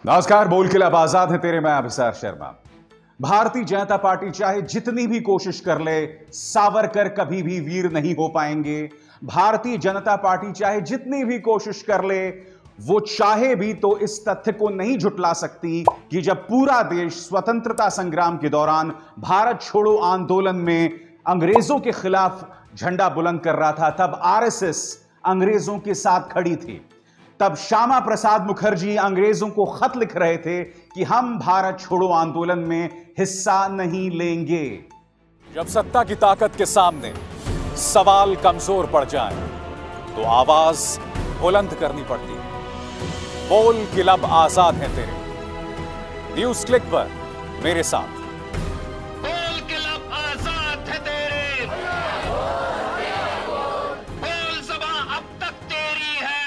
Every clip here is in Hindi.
नमस्कार। बोल के लब आजाद है तेरे, मैं अभिसार शर्मा। भारतीय जनता पार्टी चाहे जितनी भी कोशिश कर ले, सावरकर कभी भी वीर नहीं हो पाएंगे। भारतीय जनता पार्टी चाहे जितनी भी कोशिश कर ले, वो चाहे भी तो इस तथ्य को नहीं झुटला सकती कि जब पूरा देश स्वतंत्रता संग्राम के दौरान भारत छोड़ो आंदोलन में अंग्रेजों के खिलाफ झंडा बुलंद कर रहा था, तब आरएसएस अंग्रेजों के साथ खड़ी थी। तब श्यामा प्रसाद मुखर्जी अंग्रेजों को खत लिख रहे थे कि हम भारत छोड़ो आंदोलन में हिस्सा नहीं लेंगे। जब सत्ता की ताकत के सामने सवाल कमजोर पड़ जाए तो आवाज बुलंद करनी पड़ती है। बोल के लब आजाद है तेरे, न्यूज क्लिक पर मेरे साथ। बोल के लब आजाद है तेरे, बोल ज़बां अब तक तेरी है।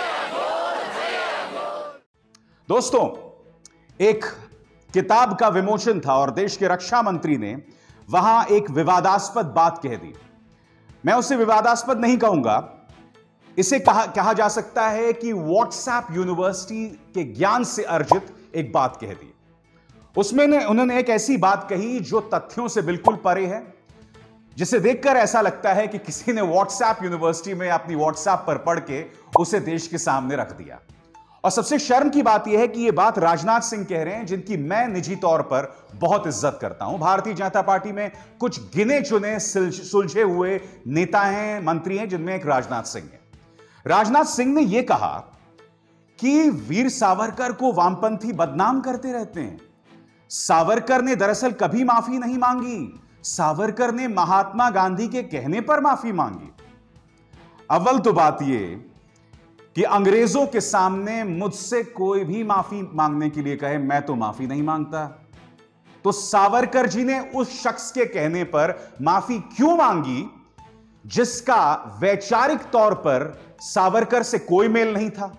दोस्तों, एक किताब का विमोचन था और देश के रक्षा मंत्री ने वहां एक विवादास्पद बात कह दी। मैं उसे विवादास्पद नहीं कहूंगा, इसे कहा जा सकता है कि व्हाट्सएप यूनिवर्सिटी के ज्ञान से अर्जित एक बात कह दी। उसमें उन्होंने एक ऐसी बात कही जो तथ्यों से बिल्कुल परे है, जिसे देखकर ऐसा लगता है कि किसी ने व्हाट्सएप यूनिवर्सिटी में अपनी व्हाट्सएप पर पढ़ के उसे देश के सामने रख दिया। और सबसे शर्म की बात यह है कि यह बात राजनाथ सिंह कह रहे हैं, जिनकी मैं निजी तौर पर बहुत इज्जत करता हूं। भारतीय जनता पार्टी में कुछ गिने चुने सुलझे हुए नेता हैं, मंत्री हैं, जिनमें एक राजनाथ सिंह है। राजनाथ सिंह ने यह कहा कि वीर सावरकर को वामपंथी बदनाम करते रहते हैं। सावरकर ने दरअसल कभी माफी नहीं मांगी। सावरकर ने महात्मा गांधी के कहने पर माफी मांगी। अव्वल तो बात यह कि अंग्रेजों के सामने मुझसे कोई भी माफी मांगने के लिए कहे, मैं तो माफी नहीं मांगता। तो सावरकर जी ने उस शख्स के कहने पर माफी क्यों मांगी जिसका वैचारिक तौर पर सावरकर से कोई मेल नहीं था?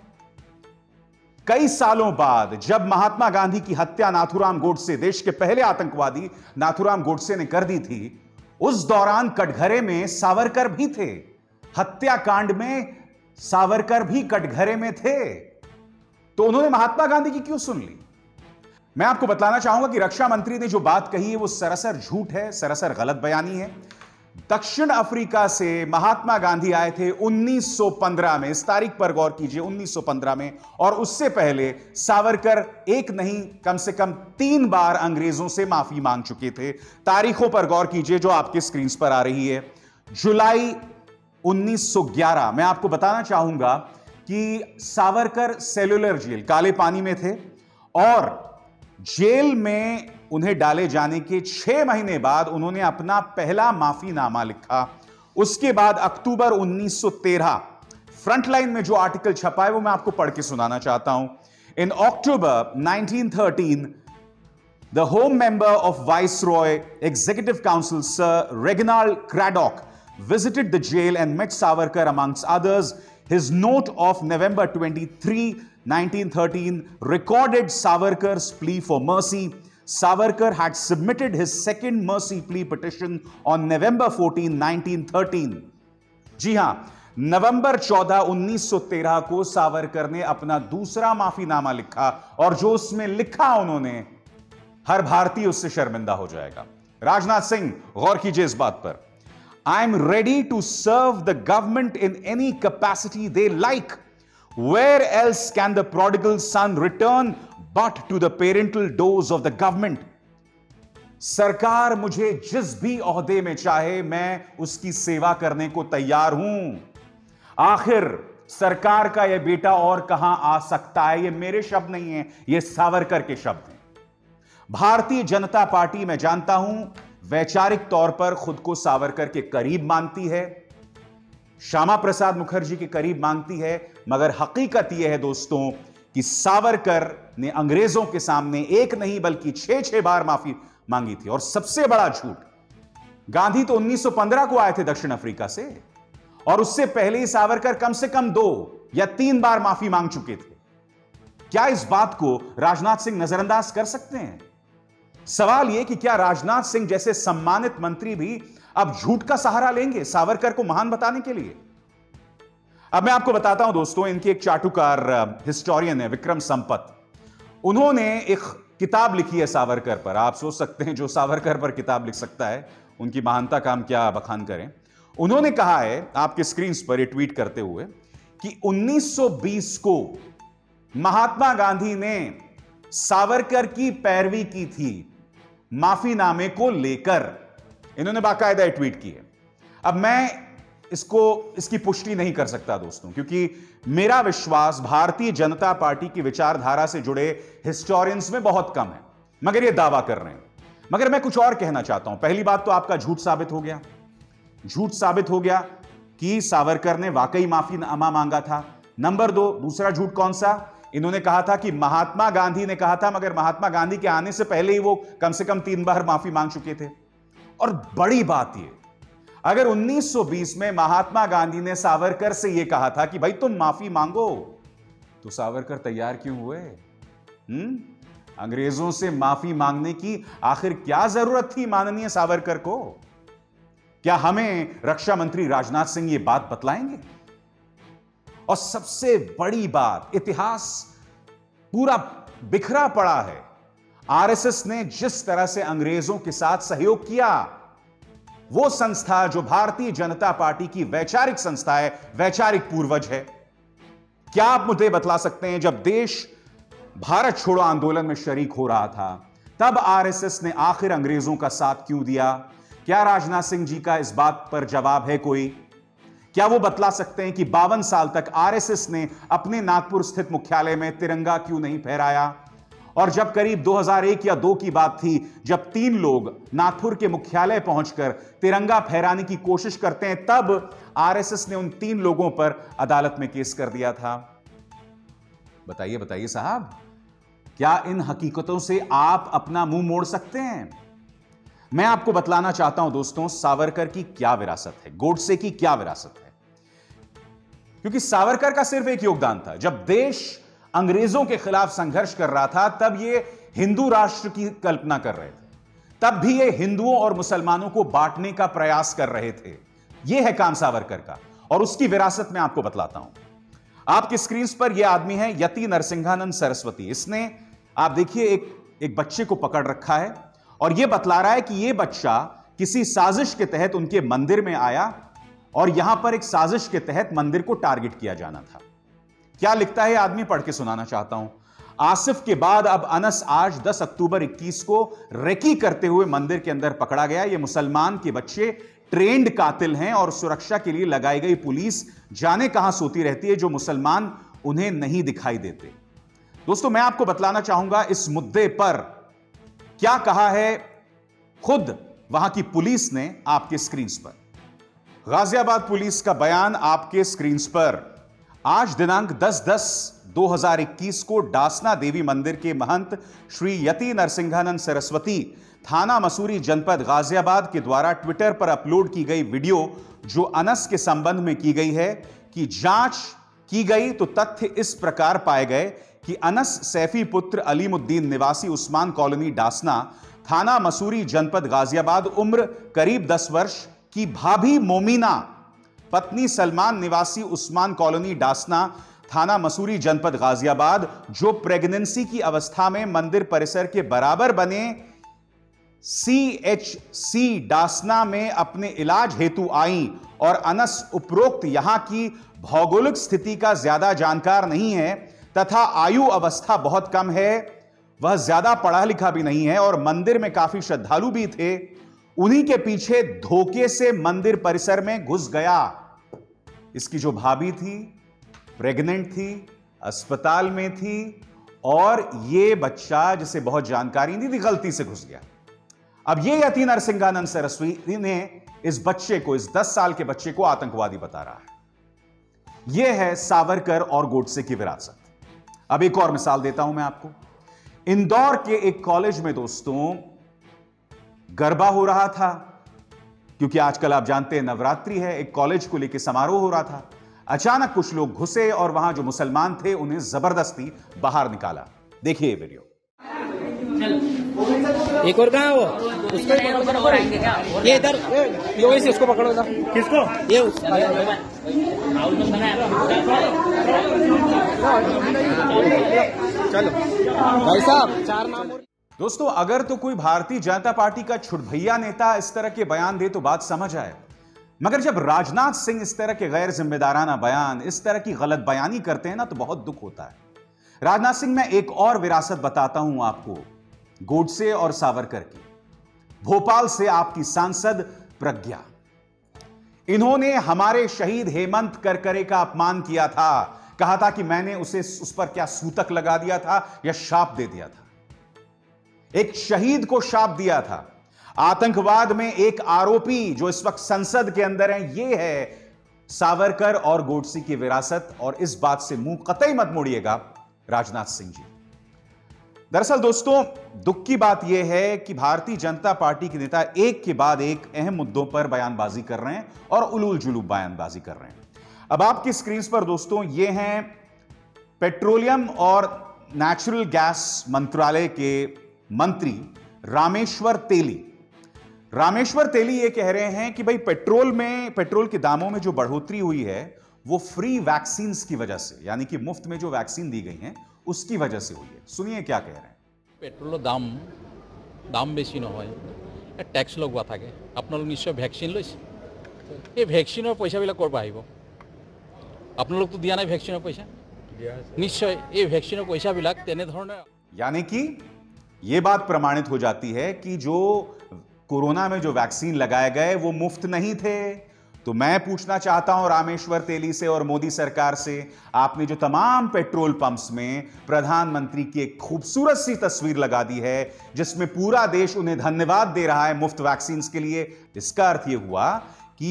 कई सालों बाद जब महात्मा गांधी की हत्या नाथूराम गोडसे, देश के पहले आतंकवादी नाथूराम गोडसे ने कर दी थी, उस दौरान कटघरे में सावरकर भी थे। हत्याकांड में सावरकर भी कटघरे में थे। तो उन्होंने महात्मा गांधी की क्यों सुन ली? मैं आपको बताना चाहूंगा कि रक्षा मंत्री ने जो बात कही है वो सरासर झूठ है, सरासर गलत बयानी है। दक्षिण अफ्रीका से महात्मा गांधी आए थे 1915 में। इस तारीख पर गौर कीजिए, 1915 में। और उससे पहले सावरकर एक नहीं, कम से कम 3 बार अंग्रेजों से माफी मांग चुके थे। तारीखों पर गौर कीजिए जो आपके स्क्रीन पर आ रही है। जुलाई 1911, मैं आपको बताना चाहूंगा कि सावरकर सेल्युलर जेल, काले पानी में थे, और जेल में उन्हें डाले जाने के 6 महीने बाद उन्होंने अपना पहला माफीनामा लिखा। उसके बाद अक्टूबर 1913, फ्रंटलाइन में जो आर्टिकल छपा है वो मैं आपको पढ़ के सुनाना चाहता हूं। In October 1913, the home member of viceroy executive council sir Reginald Craddock visited the jail and met Savarkar amongst others. His note of November 23, 1913 recorded Savarkar's plea for mercy. Savarkar had submitted his second mercy plea petition on November 14, 1913. जी हां, नवंबर 14, 1913 को सावरकर ने अपना दूसरा माफीनामा लिखा, और जो उसमें लिखा उन्होंने, हर भारतीय उससे शर्मिंदा हो जाएगा। राजनाथ सिंह, गौर कीजिए इस बात पर। I am ready to serve the government in any capacity they like. Where else can the prodigal son return but to the parental doors of the government? सरकार मुझे जिस भी ओहदे में चाहे, मैं उसकी सेवा करने को तैयार हूं। आखिर सरकार का यह बेटा और कहां आ सकता है? ये मेरे शब्द नहीं हैं, ये सावरकर के शब्द हैं। भारतीय जनता पार्टी, मैं जानता हूं, वैचारिक तौर पर खुद को सावरकर के करीब मानती है, श्यामा प्रसाद मुखर्जी के करीब मानती है, मगर हकीकत यह है दोस्तों कि सावरकर ने अंग्रेजों के सामने एक नहीं बल्कि 6 बार माफी मांगी थी। और सबसे बड़ा झूठ, गांधी तो 1915 को आए थे दक्षिण अफ्रीका से, और उससे पहले ही सावरकर कम से कम 2 या 3 बार माफी मांग चुके थे। क्या इस बात को राजनाथ सिंह नजरअंदाज कर सकते हैं? सवाल यह कि क्या राजनाथ सिंह जैसे सम्मानित मंत्री भी अब झूठ का सहारा लेंगे सावरकर को महान बताने के लिए? अब मैं आपको बताता हूं दोस्तों, इनके एक चाटुकार हिस्टोरियन है विक्रम संपत। उन्होंने एक किताब लिखी है सावरकर पर। आप सोच सकते हैं जो सावरकर पर किताब लिख सकता है, उनकी महानता का हम क्या बखान करें। उन्होंने कहा है आपके स्क्रीन पर ये ट्वीट करते हुए कि 1920 को महात्मा गांधी ने सावरकर की पैरवी की थी माफीनामे को लेकर। इन्होंने बाकायदा ट्वीट की है। अब मैं इसकी पुष्टि नहीं कर सकता दोस्तों, क्योंकि मेरा विश्वास भारतीय जनता पार्टी की विचारधारा से जुड़े हिस्टोरियंस में बहुत कम है, मगर ये दावा कर रहे हैं। मगर मैं कुछ और कहना चाहता हूं। पहली बात तो आपका झूठ साबित हो गया, झूठ साबित हो गया कि सावरकर ने वाकई माफीनामा मांगा था। नंबर 2, दूसरा झूठ कौन सा? इन्होंने कहा था कि महात्मा गांधी ने कहा था, मगर महात्मा गांधी के आने से पहले ही वो कम से कम 3 बार माफी मांग चुके थे। और बड़ी बात ये, अगर 1920 में महात्मा गांधी ने सावरकर से यह कहा था कि भाई तुम माफी मांगो, तो सावरकर तैयार क्यों हुए? अंग्रेजों से माफी मांगने की आखिर क्या जरूरत थी माननीय सावरकर को? क्या हमें रक्षा मंत्री राजनाथ सिंह ये बात बतलाएंगे? और सबसे बड़ी बात, इतिहास पूरा बिखरा पड़ा है। आरएसएस ने जिस तरह से अंग्रेजों के साथ सहयोग किया, वो संस्था जो भारतीय जनता पार्टी की वैचारिक संस्था है, वैचारिक पूर्वज है। क्या आप मुझे बतला सकते हैं, जब देश भारत छोड़ो आंदोलन में शरीक हो रहा था, तब आरएसएस ने आखिर अंग्रेजों का साथ क्यों दिया? क्या राजनाथ सिंह जी का इस बात पर जवाब है कोई? क्या वो बतला सकते हैं कि 52 साल तक आरएसएस ने अपने नागपुर स्थित मुख्यालय में तिरंगा क्यों नहीं फहराया? और जब करीब 2001 या 2 की बात थी, जब 3 लोग नागपुर के मुख्यालय पहुंचकर तिरंगा फहराने की कोशिश करते हैं, तब आरएसएस ने उन 3 लोगों पर अदालत में केस कर दिया था। बताइए बताइए साहब, क्या इन हकीकतों से आप अपना मुंह मोड़ सकते हैं? मैं आपको बतलाना चाहता हूं दोस्तों, सावरकर की क्या विरासत है, गोडसे की क्या विरासत है। क्योंकि सावरकर का सिर्फ एक योगदान था। जब देश अंग्रेजों के खिलाफ संघर्ष कर रहा था, तब ये हिंदू राष्ट्र की कल्पना कर रहे थे। तब भी ये हिंदुओं और मुसलमानों को बांटने का प्रयास कर रहे थे। यह है काम सावरकर का, और उसकी विरासत मैं आपको बतलाता हूं। आपकी स्क्रीन पर यह आदमी है यति नरसिंहानंद सरस्वती। इसने, आप देखिए, एक बच्चे को पकड़ रखा है और यह बतला रहा है कि यह बच्चा किसी साजिश के तहत उनके मंदिर में आया और यहां पर एक साजिश के तहत मंदिर को टारगेट किया जाना था। क्या लिखता है आदमी, पढ़ के सुनाना चाहता हूं। आसिफ के बाद अब अनस आज 10 अक्टूबर 21 को रेकी करते हुए मंदिर के अंदर पकड़ा गया। ये मुसलमान के बच्चे ट्रेंड कातिल हैं और सुरक्षा के लिए लगाई गई पुलिस जाने कहां सोती रहती है, जो मुसलमान उन्हें नहीं दिखाई देते। दोस्तों, मैं आपको बतलाना चाहूंगा इस मुद्दे पर क्या कहा है खुद वहां की पुलिस ने आपके स्क्रीन पर। गाजियाबाद पुलिस का बयान आपके स्क्रीन पर। आज दिनांक 10/10/2021 को डासना देवी मंदिर के महंत श्री यति नरसिंहानंद सरस्वती, थाना मसूरी, जनपद गाजियाबाद के द्वारा ट्विटर पर अपलोड की गई वीडियो, जो अनस के संबंध में की गई है, कि जांच की गई तो तथ्य इस प्रकार पाए गए कि अनस सैफी पुत्र अलीमुद्दीन, निवासी उस्मान कॉलोनी डासना, थाना मसूरी, जनपद गाजियाबाद, उम्र करीब 10 वर्ष, की भाभी मोमिना, पत्नी सलमान, निवासी उस्मान कॉलोनी डासना, थाना मसूरी, जनपद गाजियाबाद, जो प्रेगनेंसी की अवस्था में मंदिर परिसर के बराबर बने CHC डासना में अपने इलाज हेतु आई और अनस उपरोक्त यहां की भौगोलिक स्थिति का ज्यादा जानकार नहीं है तथा आयु अवस्था बहुत कम है, वह ज्यादा पढ़ा लिखा भी नहीं है और मंदिर में काफी श्रद्धालु भी थे। उन्हीं के पीछे धोखे से मंदिर परिसर में घुस गया। इसकी जो भाभी थी, प्रेग्नेंट थी, अस्पताल में थी और यह बच्चा, जिसे बहुत जानकारी नहीं थी, गलती से घुस गया। अब यह यति नरसिंहानंद सरस्वती ने इस बच्चे को, इस 10 साल के बच्चे को आतंकवादी बता रहा है। यह है सावरकर और गोडसे की विरासत। अब एक और मिसाल देता हूं मैं आपको। इंदौर के एक कॉलेज में दोस्तों गरबा हो रहा था, क्योंकि आजकल आप जानते हैं नवरात्रि है। एक कॉलेज को लेकर समारोह हो रहा था। अचानक कुछ लोग घुसे और वहां जो मुसलमान थे उन्हें जबरदस्ती बाहर निकाला। देखिए ये वीडियो। एक और कहां हो? और आएंगे क्या? ये इधर ये इसको पकड़ो इधर। किसको? ये चलो भाई साहब 4 नाम। दोस्तों, अगर तो कोई भारतीय जनता पार्टी का छुटभैया नेता इस तरह के बयान दे तो बात समझ आए, मगर जब राजनाथ सिंह इस तरह के गैर जिम्मेदाराना बयान, इस तरह की गलत बयानी करते हैं ना, तो बहुत दुख होता है। राजनाथ सिंह, मैं एक और विरासत बताता हूं आपको, गोडसे और सावरकर की। भोपाल से आपकी सांसद प्रज्ञा, इन्होंने हमारे शहीद हेमंत करकरे का अपमान किया था, कहा था कि मैंने उस पर क्या सूतक लगा दिया था या शाप दे दिया था। एक शहीद को शाप दिया था। आतंकवाद में एक आरोपी जो इस वक्त संसद के अंदर है, यह है सावरकर और गोडसे की विरासत, और इस बात से मुंह कतई मत मोड़िएगा राजनाथ सिंह जी। दरअसल दोस्तों, दुख की बात यह है कि भारतीय जनता पार्टी के नेता एक के बाद एक अहम मुद्दों पर बयानबाजी कर रहे हैं और उलूल जुलूल बयानबाजी कर रहे हैं। अब आपकी स्क्रीन पर दोस्तों ये हैं पेट्रोलियम और नेचुरल गैस मंत्रालय के मंत्री रामेश्वर तेली। रामेश्वर तेली ये कह रहे हैं कि भाई पेट्रोल के दामों में जो बढ़ोतरी हुई है वो फ्री वैक्सीन की वजह से, यानी कि मुफ्त में जो वैक्सीन दी गई हैं उसकी वजह से हुई है। सुनिए क्या कह रहे हैं। पेट्रोल दाम बेसि नहय, टैक्स लगवा थाके, आपनालोक निश्चय भैक्सिन लैছে। এই ভ্যাকসিনৰ পইচাবিলাক ক'ৰ পৰা আহিব? আপোনালোক তো দিয়া নাই ভ্যাকসিনৰ পইচা। নিশ্চয় এই ভ্যাকসিনৰ পইচাবিলাক তেনেধৰণে, यानी कि यह बात प्रमाणित हो जाती है कि जो कोरोना में जो वैक्सीन लगाए गए वो मुफ्त नहीं थे। तो मैं पूछना चाहता हूं रामेश्वर तेली से और मोदी सरकार से, आपने जो तमाम पेट्रोल पंप्स में प्रधानमंत्री की एक खूबसूरत सी तस्वीर लगा दी है जिसमें पूरा देश उन्हें धन्यवाद दे रहा है मुफ्त वैक्सीन के लिए, इसका अर्थ यह हुआ कि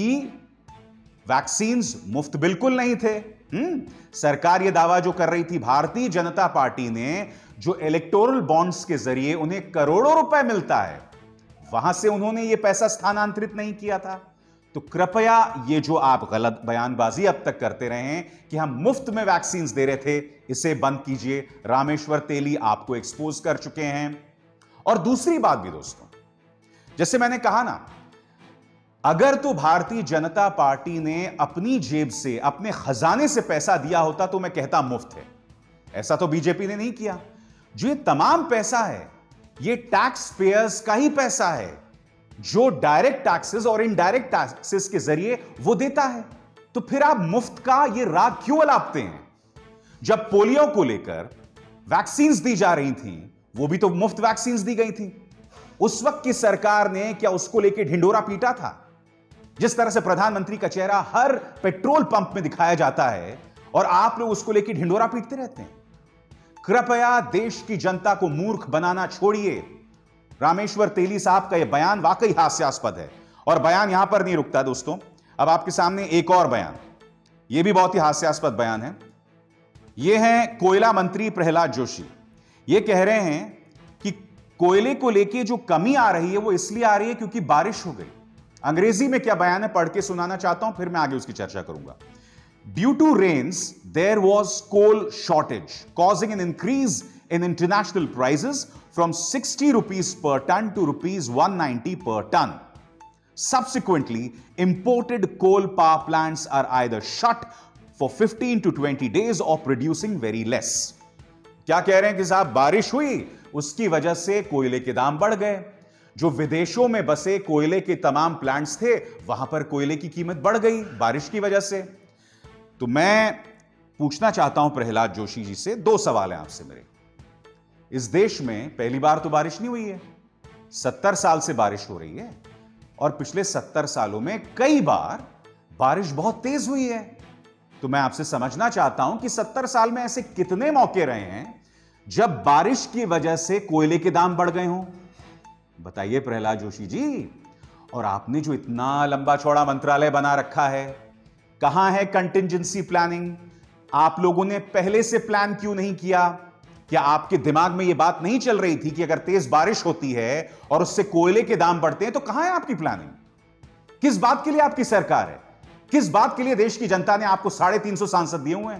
वैक्सीन मुफ्त बिल्कुल नहीं थे। सरकार यह दावा जो कर रही थी, भारतीय जनता पार्टी ने जो इलेक्टोरल बॉन्ड्स के जरिए उन्हें करोड़ों रुपए मिलता है, वहां से उन्होंने यह पैसा स्थानांतरित नहीं किया था। तो कृपया ये जो आप गलत बयानबाजी अब तक करते रहे हैं कि हम मुफ्त में वैक्सीन दे रहे थे, इसे बंद कीजिए। रामेश्वर तेली आपको एक्सपोज कर चुके हैं। और दूसरी बात भी दोस्तों, जैसे मैंने कहा ना, अगर तो भारतीय जनता पार्टी ने अपनी जेब से, अपने खजाने से पैसा दिया होता तो मैं कहता मुफ्त है। ऐसा तो बीजेपी ने नहीं किया। जो ये तमाम पैसा है ये टैक्स पेयर्स का ही पैसा है, जो डायरेक्ट टैक्सेस और इनडायरेक्ट टैक्सेस के जरिए वो देता है। तो फिर आप मुफ्त का ये राग क्यों अलापते हैं? जब पोलियो को लेकर वैक्सीन दी जा रही थी, वो भी तो मुफ्त वैक्सीन दी गई थी। उस वक्त की सरकार ने क्या उसको लेकर ढिंडोरा पीटा था? जिस तरह से प्रधानमंत्री का चेहरा हर पेट्रोल पंप में दिखाया जाता है और आप लोग उसको लेकर ढिंडोरा पीटते रहते हैं। कृपया देश की जनता को मूर्ख बनाना छोड़िए। रामेश्वर तेली साहब का यह बयान वाकई हास्यास्पद है, और बयान यहां पर नहीं रुकता दोस्तों। अब आपके सामने एक और बयान, यह भी बहुत ही हास्यास्पद बयान है। यह है कोयला मंत्री प्रहलाद जोशी। यह कह रहे हैं कि कोयले को लेके जो कमी आ रही है वो इसलिए आ रही है क्योंकि बारिश हो गई। अंग्रेजी में क्या बयान है पढ़ के सुनाना चाहता हूं, फिर मैं आगे उसकी चर्चा करूंगा। Due to rains, there was coal shortage, causing an increase in international prices from 60 rupees per ton to rupees 190 per ton. Subsequently, imported coal power plants are either shut for 15 to 20 days or producing very less. क्या कह रहे हैं कि साहब बारिश हुई, उसकी वजह से कोयले के दाम बढ़ गए। जो विदेशों में बसे कोयले के तमाम प्लांट्स थे, वहां पर कोयले की कीमत बढ़ गई बारिश की वजह से। तो मैं पूछना चाहता हूं प्रहलाद जोशी जी से, दो सवाल हैं आपसे मेरे। इस देश में पहली बार तो बारिश नहीं हुई है, 70 साल से बारिश हो रही है, और पिछले 70 सालों में कई बार बारिश बहुत तेज हुई है। तो मैं आपसे समझना चाहता हूं कि 70 साल में ऐसे कितने मौके रहे हैं जब बारिश की वजह से कोयले के दाम बढ़ गए हों? बताइए प्रहलाद जोशी जी। और आपने जो इतना लंबा चौड़ा मंत्रालय बना रखा है, कहां है कंटिंजेंसी प्लानिंग? आप लोगों ने पहले से प्लान क्यों नहीं किया? क्या आपके दिमाग में यह बात नहीं चल रही थी कि अगर तेज बारिश होती है और उससे कोयले के दाम बढ़ते हैं तो कहां है आपकी प्लानिंग? किस बात के लिए आपकी सरकार है? किस बात के लिए देश की जनता ने आपको 350 सांसद दिए हुए हैं?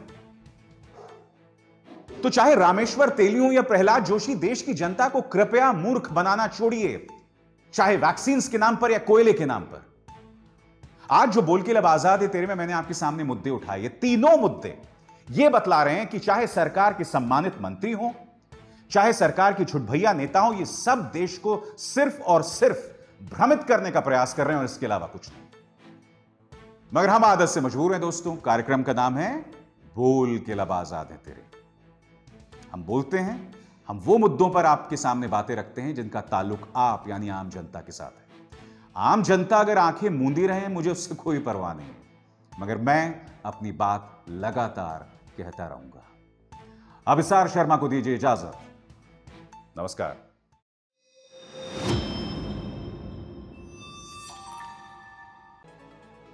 तो चाहे रामेश्वर तेली हो या प्रहलाद जोशी, देश की जनता को कृपया मूर्ख बनाना छोड़िए। चाहे वैक्सीन के नाम पर या कोयले के नाम पर। आज जो बोल के लब आजाद है तेरे में मैंने आपके सामने मुद्दे उठाए, ये तीनों मुद्दे ये बतला रहे हैं कि चाहे सरकार के सम्मानित मंत्री हो, चाहे सरकार की छुटभैया नेता हो, ये सब देश को सिर्फ और सिर्फ भ्रमित करने का प्रयास कर रहे हैं और इसके अलावा कुछ नहीं। मगर हम आदत से मजबूर हैं दोस्तों। कार्यक्रम का नाम है बोल के लब आजाद है तेरे। हम बोलते हैं, हम वो मुद्दों पर आपके सामने बातें रखते हैं जिनका ताल्लुक आप यानी आम जनता के साथ है। आम जनता अगर आंखें मूंदी रहे, मुझे उससे कोई परवाह नहीं, मगर मैं अपनी बात लगातार कहता रहूंगा। अभिसार शर्मा को दीजिए इजाजत। नमस्कार।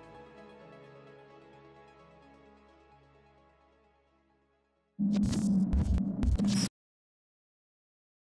you